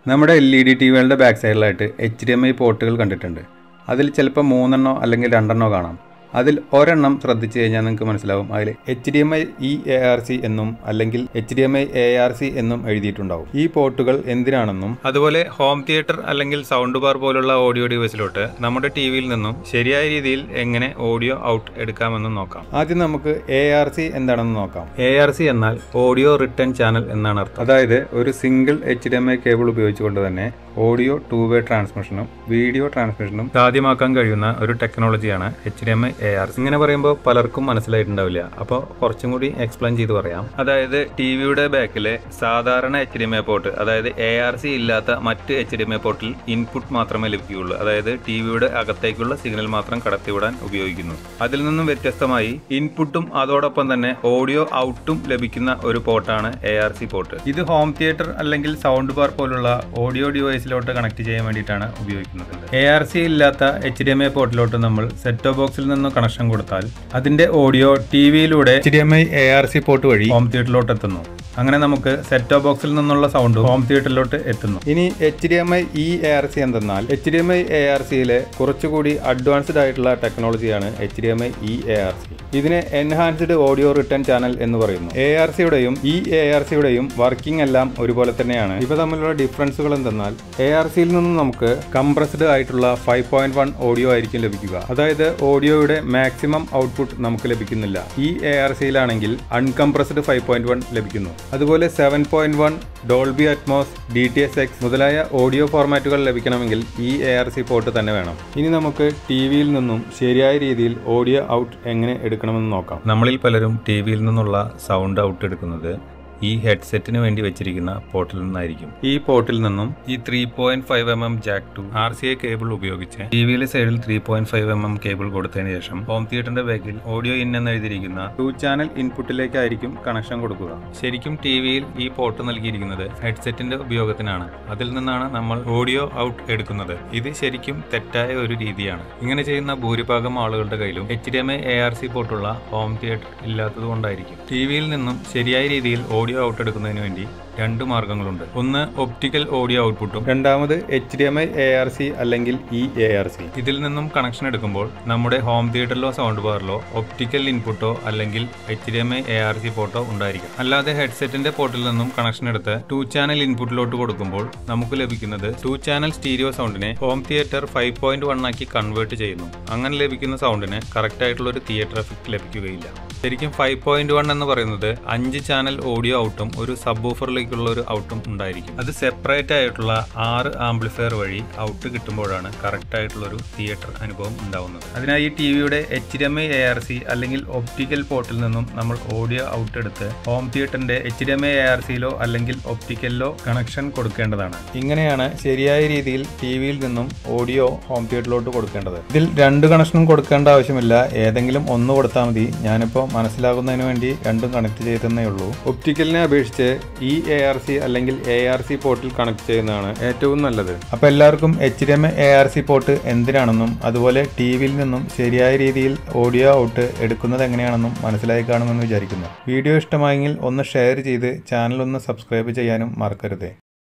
നമ്മുടെ LED ടിവികളുടെ back സൈഡിലായിട്ട് HDMI പോർട്ടുകൾ കണ്ടിട്ടുണ്ട്. അതിൽ ചിലപ്പോൾ 3 അല്ലെങ്കിൽ 2 കാണാം. അതിൽ ഒരെണ്ണം ശ്രദ്ധിച്ചു കഴിഞ്ഞാൽ നിങ്ങൾക്ക് മനസ്സിലാവും അതിൽ HDMI eARC എന്നും അല്ലെങ്കിൽ HDMI ARC എന്നും എഴുതിയിട്ടുണ്ടാവും. ഈ പോർട്ടുകൾ എന്തിനാണെന്നും അതുപോലെ ഹോം തിയേറ്റർ അല്ലെങ്കിൽ സൗണ്ട് ബാർ പോലുള്ള ഓഡിയോ ഡിവൈസിലോട്ട് നമ്മുടെ ടിവിയിൽ നിന്നും ശരിയായ രീതിയിൽ എങ്ങനെ ഓഡിയോ ഔട്ട് എടുക്കാമെന്നും നോക്കാം. ആദ്യം നമുക്ക് ARC എന്താണെന്ന് നോക്കാം. ARC എന്നാൽ ഓഡിയോ റിട്ടേൺ ചാനൽ എന്നാണ് അർത്ഥം. അതായത് ഒരു സിംഗിൾ HDMI കേബിൾ ഉപയോഗിച്ചുകൊണ്ട് തന്നെ ഓഡിയോ 2-വേ ട്രാൻസ്മിഷനും വീഡിയോ ട്രാൻസ്മിഷനും സാധ്യമാക്കാൻ കഴിയുന്ന ഒരു ടെക്നോളജിയാണ് HDMI ARC. ഇങ്ങനെ പറയുമ്പോൾ പലർക്കും മനസ്സിലായിട്ടുണ്ടാവില്ല. അപ്പോൾ കുറച്ചും കൂടി എക്സ്പ്ലെയിൻ ചെയ്ത് പറയാം. അതായത് ടിവിയുടെ ബാക്കിലെ സാധാരണ HDMI പോർട്ട്, അതായത് ARC ഇല്ലാത്ത മറ്റ് HDMI പോർട്ടിൽ ഇൻപുട്ട് മാത്രമേ ലഭിക്കുകയുള്ളൂ. അതായത് ടിവിയുടെ അകത്തേക്കുള്ള സിഗ്നൽ മാത്രം കടത്തിവിടാൻ ഉപയോഗിക്കുന്നു. അതിൽ നിന്നും വ്യത്യസ്തമായി ഇൻപുട്ടും അതോടൊപ്പം തന്നെ ഓഡിയോ ഔട്ടും ലഭിക്കുന്ന ഒരു പോർട്ടാണ് ARC പോർട്ട്. ഇത് ഹോം തിയേറ്റർ അല്ലെങ്കിൽ സൗണ്ട് ബാർ പോലുള്ള ഓഡിയോ ഡിവൈസിലോട്ട് കണക്ട് ചെയ്യാൻ വേണ്ടിയിട്ടാണ് ഉപയോഗിക്കുന്നത്. ARC ഇല്ലാത്ത HDMI പോർട്ടിലോട്ട് നമ്മൾ സെറ്റ് ടോപ്പ് ബോക്സിൽ നിന്ന് കണക്ഷൻ കൊടുത്താൽ അതിന്റെ ഓഡിയോ ടിവിയിലൂടെ HDMI ARC പോർട്ട് വഴി ഹോം തിയേറ്ററിലോട്ട് എത്തുന്നു. അങ്ങനെ നമുക്ക് സെറ്റ് ടോപ്പ് ബോക്സിൽ നിന്നുള്ള സൗണ്ട് ഹോം തിയേറ്ററിലോട്ട് എത്തുന്നു. ഇനി HDMI eARC എന്തെന്നാൽ HDMI ARCയിലെ കുറച്ചുകൂടി അഡ്വാൻസ്ഡ് ആയിട്ടുള്ള ടെക്നോളജിയാണ് HDMI eARC. ഇതിനെ എൻഹാൻസ്ഡ് ഓഡിയോ റിട്ടേൺ ചാനൽ എന്ന് പറയുന്നു. ARCയുടെയും eARCയുടെയും വർക്കിംഗ് എല്ലാം ഒരുപോലെ തന്നെയാണ്. ഇവ തമ്മിലുള്ള ഡിഫറൻസുകൾ എന്തെന്നാൽ ARCയിൽ നിന്നും നമുക്ക് കംപ്രസ്ഡ് ആയിട്ടുള്ള 5.1 ഓഡിയോ ആയിരിക്കും ലഭിക്കുക. അതായത് ഓഡിയോയുടെ മാക്സിമം ഔട്ട്പുട്ട് നമുക്ക് ലഭിക്കുന്നില്ല. eARCയിലാണെങ്കിൽ അൺകംപ്രസ്ഡ് 5.1 ലഭിക്കുന്നു. അതുപോലെ 7.1 ഡോൾബി അറ്റ്മോസ്, DTS:X മുതലായ ഓഡിയോ ഫോർമാറ്റുകൾ ലഭിക്കണമെങ്കിൽ eARC പോർട്ട് തന്നെ വേണം. ഇനി നമുക്ക് ടിവിയിൽ നിന്നും ശരിയായ രീതിയിൽ ഓഡിയോ ഔട്ട് എങ്ങനെ എടുക്കണമെന്ന് നോക്കാം. നമ്മളിൽ പലരും ടിവിയിൽ നിന്നുള്ള സൗണ്ട് ഔട്ട് എടുക്കുന്നത് ഈ ഹെഡ്സെറ്റിന് വേണ്ടി വെച്ചിരിക്കുന്ന പോർട്ടിൽ നിന്നായിരിക്കും. ഈ പോർട്ടിൽ നിന്നും ഈ 3.5mm Jack to RCA cable ഉപയോഗിച്ച് ടിവിയിലെ സൈഡിൽ 3.5mm കേബിൾ കൊടുത്തതിന് ശേഷം ഹോം തിയേറ്ററിന്റെ ബാക്കിൽ ഓഡിയോ ഇൻ എന്ന് എഴുതിയിരിക്കുന്ന 2 ചാനൽ ഇൻപുട്ടിലേക്കായിരിക്കും കണക്ഷൻ കൊടുക്കുക. ശരിക്കും ടിവിയിൽ ഈ പോർട്ട് നൽകിയിരിക്കുന്നത് ഹെഡ്സെറ്റിന്റെ ഉപയോഗത്തിനാണ്. അതിൽ നിന്നാണ് നമ്മൾ ഓഡിയോ ഔട്ട് എടുക്കുന്നത്. ഇത് ശരിക്കും തെറ്റായ ഒരു രീതിയാണ്. ഇങ്ങനെ ചെയ്യുന്ന ഭൂരിഭാഗം ആളുകളുടെ കയ്യിലും HDMI ARC പോർട്ടുള്ള ഹോം തിയേറ്റർ ഇല്ലാത്തത് കൊണ്ടായിരിക്കും. ടിവിയിൽ നിന്നും ശരിയായ രീതിയിൽ ഓഡിയോ ഔട്ട് എടുക്കുന്നതിന് വേണ്ടി 2 മാർഗങ്ങളുണ്ട്. ഒന്ന് ഒപ്റ്റിക്കൽ ഓഡിയോ ഔട്ട്പുട്ടും രണ്ടാമത് HDMI ARC അല്ലെങ്കിൽ eARC. ഇതിൽ നിന്നും കണക്ഷൻ എടുക്കുമ്പോൾ നമ്മുടെ ഹോം തിയേറ്ററിലോ സൗണ്ട് ബാറിലോ ഒപ്റ്റിക്കൽ ഇൻപുട്ടോ അല്ലെങ്കിൽ HDMI ARC പോർട്ടോ ഉണ്ടായിരിക്കും. അല്ലാതെ ഹെഡ്സെറ്റിന്റെ പോർട്ടിൽ നിന്നും കണക്ഷൻ എടുത്ത് 2 ചാനൽ ഇൻപുട്ടിലോട്ട് കൊടുക്കുമ്പോൾ നമുക്ക് ലഭിക്കുന്നത് 2 ചാനൽ സ്റ്റീരിയോ സൗണ്ടിനെ ഹോം തിയേറ്റർ 5.1 ആക്കി കൺവേർട്ട് ചെയ്യുന്നു. അങ്ങനെ ലഭിക്കുന്ന സൗണ്ടിന് കറക്റ്റ് ആയിട്ടുള്ള ഒരു തിയേറ്റർ എഫക്ട് ലഭിക്കുകയില്ല. ശരിക്കും 5.1 എന്ന് പറയുന്നത് 5 ചാനൽ ഓഡിയോ ഔട്ടും ഒരു സബ്വൂഫറിലേക്കുള്ള ഒരു ഔട്ടും ഉണ്ടായിരിക്കും. അത് സെപ്പറേറ്റ് ആയിട്ടുള്ള 6 ആംപ്ലിഫയർ വഴി ഔട്ട് കിട്ടുമ്പോഴാണ് കറക്റ്റ് ആയിട്ടുള്ള ഒരു തിയേറ്റർ അനുഭവം ഉണ്ടാവുന്നത്. അതിനായി ഈ ടിവിയുടെ HDMI ARC അല്ലെങ്കിൽ ഒപ്റ്റിക്കൽ പോർട്ടിൽ നിന്നും നമ്മൾ ഓഡിയോ ഔട്ട് എടുത്ത് ഹോം തിയേറ്ററിന്റെ HDMI ARCയിലോ അല്ലെങ്കിൽ ഒപ്റ്റിക്കലിലോ കണക്ഷൻ കൊടുക്കേണ്ടതാണ്. ഇങ്ങനെയാണ് ശരിയായ രീതിയിൽ ടിവിയിൽ നിന്നും ഓഡിയോ ഹോം തിയേറ്ററിലോട്ട് കൊടുക്കേണ്ടത്. ഇതിൽ 2 കണക്ഷനും കൊടുക്കേണ്ട ആവശ്യമില്ല. ഏതെങ്കിലും ഒന്ന് കൊടുത്താൽ മതി. ഞാനിപ്പോൾ മനസ്സിലാകുന്നതിന് വേണ്ടി 2ഉം കണക്ട് ചെയ്തേ ഉള്ളൂ. ഒപ്റ്റിക്കലിനെ അപേക്ഷിച്ച് eARC അല്ലെങ്കിൽ ARC പോർട്ടിൽ കണക്ട് ചെയ്യുന്നതാണ് ഏറ്റവും നല്ലത്. അപ്പോൾ എല്ലാവർക്കും HDMI ARC പോർട്ട് എന്തിനാണെന്നും അതുപോലെ ടിവിയിൽ നിന്നും ശരിയായ രീതിയിൽ ഓഡിയോ ഔട്ട് എടുക്കുന്നത് എങ്ങനെയാണെന്നും മനസ്സിലായി കാണുമെന്ന് വിചാരിക്കുന്നു. വീഡിയോ ഇഷ്ടമായെങ്കിൽ ഒന്ന് ഷെയർ ചെയ്ത് ചാനൽ ഒന്ന് സബ്സ്ക്രൈബ് ചെയ്യാനും മറക്കരുത്.